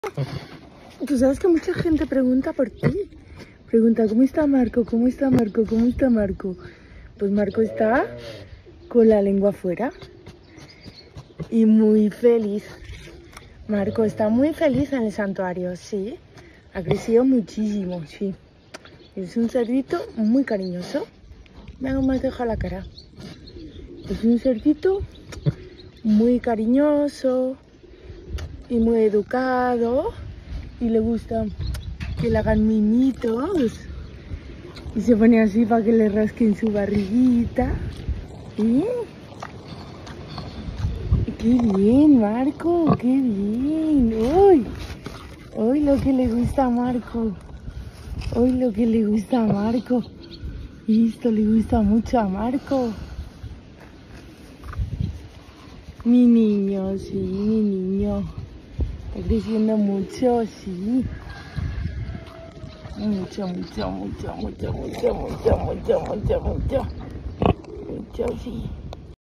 Tú sabes que mucha gente pregunta por ti. Pregunta, ¿cómo está Marco? ¿Cómo está Marco? ¿Cómo está Marco? Pues Marco está con la lengua afuera y muy feliz. Marco está muy feliz en el santuario, sí. Ha crecido muchísimo, sí. Es un cerdito muy cariñoso. Mira cómo has dejado la cara. Es un cerdito muy cariñoso y muy educado. Y le gusta que le hagan mimitos. Y se pone así para que le rasquen su barriguita. ¿Sí? ¡Qué bien, Marco! ¡Qué bien! ¡Uy! ¡Uy, lo que le gusta a Marco! ¡Uy, lo que le gusta a Marco! Y esto le gusta mucho a Marco. Mi niño, sí, mi niño. Está creciendo mucho, sí. Mucho, mucho, mucho, mucho, mucho, mucho, mucho, mucho, mucho. Mucho, sí.